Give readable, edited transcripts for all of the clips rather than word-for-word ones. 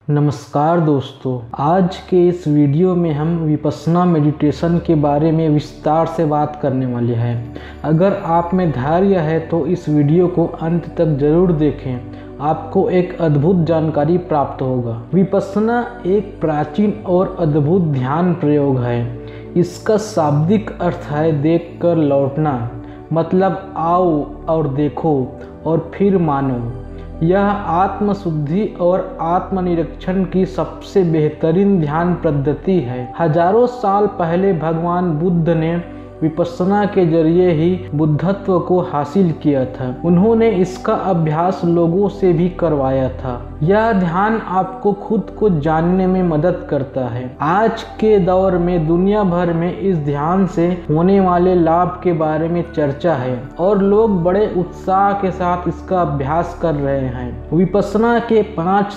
नमस्कार दोस्तों, आज के इस वीडियो में हम विपश्यना मेडिटेशन के बारे में विस्तार से बात करने वाले हैं। अगर आप में धैर्य है तो इस वीडियो को अंत तक जरूर देखें, आपको एक अद्भुत जानकारी प्राप्त होगा। विपश्यना एक प्राचीन और अद्भुत ध्यान प्रयोग है। इसका शाब्दिक अर्थ है देखकर लौटना, मतलब आओ और देखो और फिर मानो। यह आत्मशुद्धि और आत्मनिरीक्षण की सबसे बेहतरीन ध्यान पद्धति है। हजारों साल पहले भगवान बुद्ध ने विपश्यना के जरिए ही बुद्धत्व को हासिल किया था। उन्होंने इसका अभ्यास लोगों से भी करवाया था। यह ध्यान आपको खुद को जानने में मदद करता है। आज के दौर में दुनिया भर में इस ध्यान से होने वाले लाभ के बारे में चर्चा है और लोग बड़े उत्साह के साथ इसका अभ्यास कर रहे हैं। विपश्यना के 5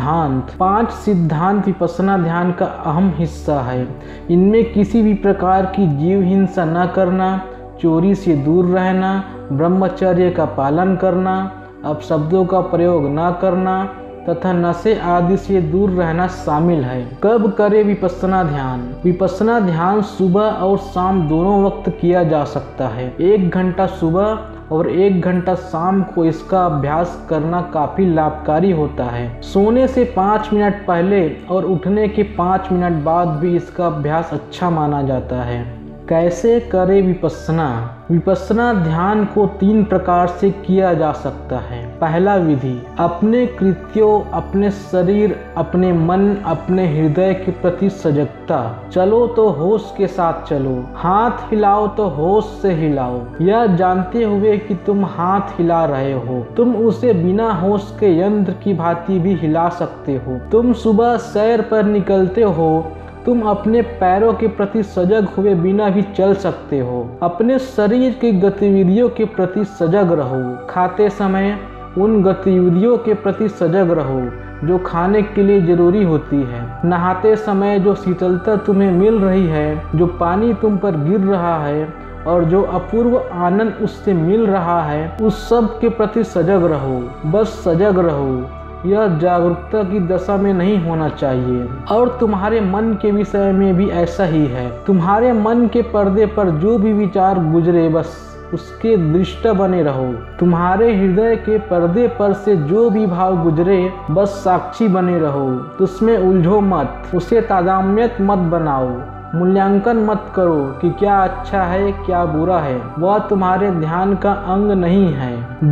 सिद्धांत विपश्यना ध्यान का अहम हिस्सा है। इनमें किसी भी प्रकार की जीव हिंसा न करना, चोरी से दूर रहना, ब्रह्मचर्य का पालन करना, अपशब्दों का प्रयोग न करना तथा नशे आदि से दूर रहना शामिल है। कब करें विपश्यना ध्यान? विपश्यना ध्यान सुबह और शाम दोनों वक्त किया जा सकता है। 1 घंटा सुबह और 1 घंटा शाम को इसका अभ्यास करना काफी लाभकारी होता है। सोने से 5 मिनट पहले और उठने के 5 मिनट बाद भी इसका अभ्यास अच्छा माना जाता है। कैसे करें विपश्यना? विपश्यना ध्यान को 3 प्रकार से किया जा सकता है। पहला विधि, अपने कृत्यों, अपने शरीर, अपने मन, अपने हृदय के प्रति सजगता। चलो तो होश के साथ चलो, हाथ हिलाओ तो होश से हिलाओ, यह जानते हुए कि तुम हाथ हिला रहे हो। तुम उसे बिना होश के यंत्र की भांति भी हिला सकते हो। तुम सुबह सैर पर निकलते हो, तुम अपने पैरों के प्रति सजग हुए बिना भी चल सकते हो। अपने शरीर की गतिविधियों के प्रति सजग रहो। खाते समय उन गतिविधियों के प्रति सजग रहो जो खाने के लिए जरूरी होती है। नहाते समय जो शीतलता तुम्हें मिल रही है, जो पानी तुम पर गिर रहा है और जो अपूर्व आनंद उससे मिल रहा है, उस सब के प्रति सजग रहो। बस सजग रहो। यह जागरूकता की दशा में नहीं होना चाहिए। और तुम्हारे मन के विषय में भी ऐसा ही है। तुम्हारे मन के पर्दे पर जो भी विचार गुजरे, बस उसके दृष्टा बने रहो। तुम्हारे हृदय के पर्दे पर से जो भी भाव गुजरे, बस साक्षी बने रहो। उसमें उलझो मत, उसे तादात्म्य मत बनाओ। मूल्यांकन मत करो कि क्या अच्छा है क्या बुरा है, वह तुम्हारे ध्यान का अंग नहीं है।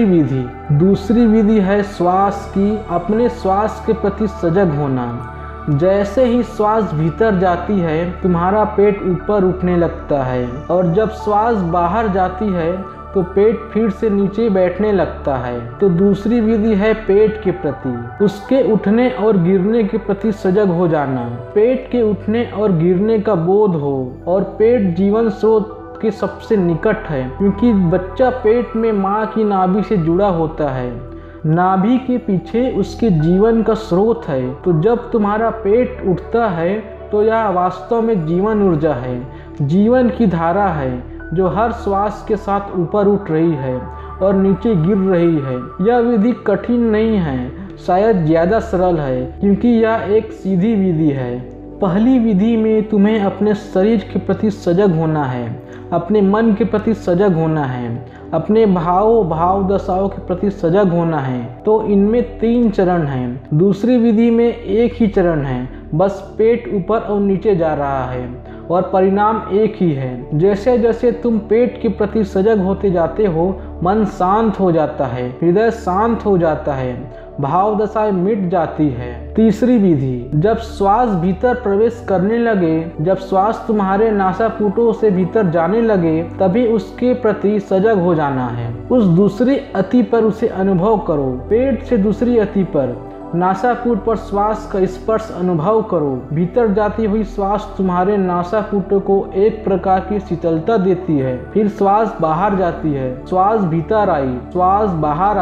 दूसरी विधि है श्वास की। अपने श्वास के प्रति सजग होना। जैसे ही श्वास भीतर जाती है, तुम्हारा पेट ऊपर उठने लगता है और जब श्वास बाहर जाती है तो पेट फिर से नीचे बैठने लगता है। तो दूसरी विधि है पेट के प्रति, उसके उठने और गिरने के प्रति सजग हो जाना। पेट के उठने और गिरने का बोध हो। और पेट जीवन स्रोत के सबसे निकट है, क्योंकि बच्चा पेट में माँ की नाभि से जुड़ा होता है। नाभि के पीछे उसके जीवन का स्रोत है। तो जब तुम्हारा पेट उठता है तो यह वास्तव में जीवन ऊर्जा है, जीवन की धारा है जो हर श्वास के साथ ऊपर उठ रही है और नीचे गिर रही है। यह विधि कठिन नहीं है, शायद ज़्यादा सरल है, क्योंकि यह एक सीधी विधि है। पहली विधि में तुम्हें अपने शरीर के प्रति सजग होना है, अपने मन के प्रति सजग होना है, अपने भाव दशाओं के प्रति सजग होना है। तो इनमें 3 चरण हैं। दूसरी विधि में एक ही चरण है, बस पेट ऊपर और नीचे जा रहा है और परिणाम एक ही है। जैसे जैसे तुम पेट के प्रति सजग होते जाते हो, मन शांत हो जाता है, हृदय शांत हो जाता है, भाव दशाएं मिट जाती है। तीसरी विधि, जब श्वास भीतर प्रवेश करने लगे, जब श्वास तुम्हारे नासापुटों से भीतर जाने लगे, तभी उसके प्रति सजग हो जाना है। उस दूसरी अति पर उसे अनुभव करो। पेट से दूसरी अति पर, नासापुट पर श्वास का स्पर्श अनुभव करो। भीतर जाती हुई श्वास तुम्हारे नासापुटों को एक प्रकार की शीतलता देती है। फिर श्वास बाहर जाती है, श्वास भीतर आई, श्वास बाहर आई,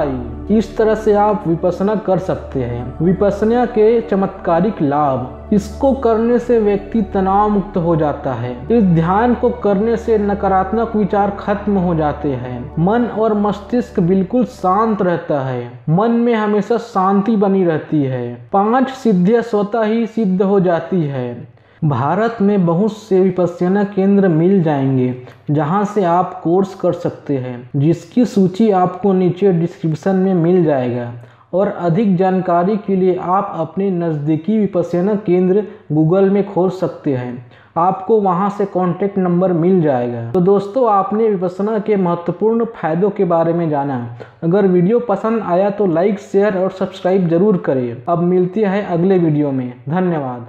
इस तरह से आप विपश्यना कर सकते हैं। विपश्यना के चमत्कारिक लाभ, इसको करने से व्यक्ति तनाव मुक्त हो जाता है। इस ध्यान को करने से नकारात्मक विचार खत्म हो जाते हैं। मन और मस्तिष्क बिल्कुल शांत रहता है। मन में हमेशा शांति बनी रहती है। 5 सिद्धियां स्वतः ही सिद्ध हो जाती है। भारत में बहुत से विपश्यना केंद्र मिल जाएंगे जहां से आप कोर्स कर सकते हैं, जिसकी सूची आपको नीचे डिस्क्रिप्शन में मिल जाएगा। और अधिक जानकारी के लिए आप अपने नज़दीकी विपश्यना केंद्र गूगल में खोज सकते हैं। आपको वहां से कॉन्टैक्ट नंबर मिल जाएगा। तो दोस्तों, आपने विपश्यना के महत्वपूर्ण फायदों के बारे में जाना। अगर वीडियो पसंद आया तो लाइक, शेयर और सब्सक्राइब जरूर करें। अब मिलते हैं अगले वीडियो में। धन्यवाद।